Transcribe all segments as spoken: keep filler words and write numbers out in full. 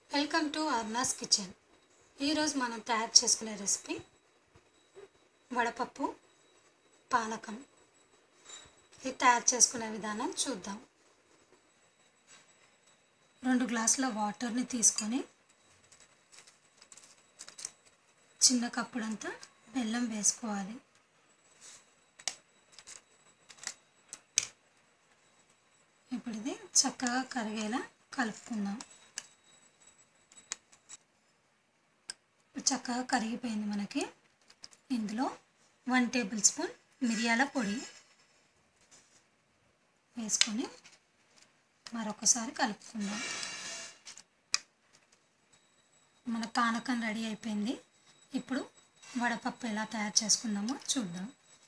Welcome to అర్నాస్ kitchen. ఈరోజు మనం తయారు చేసుకునే రెసిపీ వడపప్పు పానకం. ఇది తయారు చేసుకునే విధానం చూద్దాం. రెండు గ్లాసుల వాటర్ని తీసుకొని చిన్న కప్పుడంతా బెల్లం వేసుకోవాలి. ఇప్పుడు ఇది చక్కగా కరిగేలా కలుపుకుందాం. చక్కగా కరిగిపోయింది. మనకి ఇందులో వన్ టేబుల్ స్పూన్ మిరియాల పొడి వేసుకొని మరొకసారి కలుపుకుందాం. మన పానకం రెడీ అయిపోయింది. ఇప్పుడు వడపప్పు ఎలా తయారు చేసుకుందామో చూద్దాం.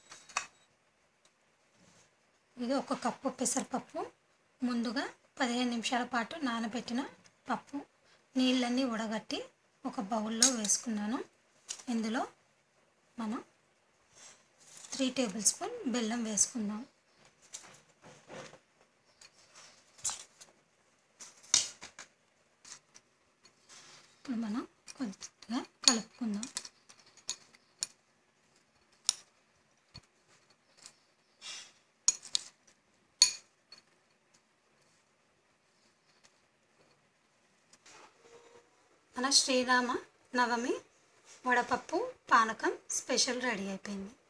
ఇది ఒక కప్పు పెసరపప్పు. ముందుగా పదిహేను నిమిషాల పాటు నానబెట్టిన పప్పు నీళ్ళన్నీ ఉడగట్టి ఒక బౌల్లో వేసుకున్నాను. ఇందులో మనం త్రీ టేబుల్ స్పూన్ బెల్లం వేసుకుందాం. ఇప్పుడు మనం కొద్దిగా కలుపుకుందాం. మన శ్రీరామ నవమి వడపప్పు పానకం స్పెషల్ రెడీ అయిపోయింది.